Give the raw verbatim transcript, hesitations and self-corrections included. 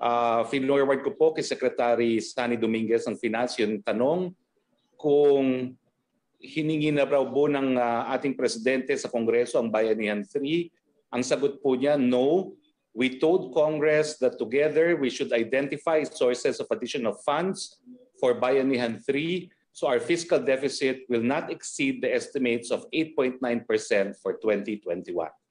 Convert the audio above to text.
Uh, Forward ko po kay Secretary Sonny Dominguez ng Finance yung tanong kung hiningi na raw po ng uh, ating Presidente sa Kongreso ang Bayanihan three. Ang sagot po niya, no. We told Congress that together we should identify sources of additional funds for Bayanihan three so our fiscal deficit will not exceed the estimates of eight point nine percent for twenty twenty-one.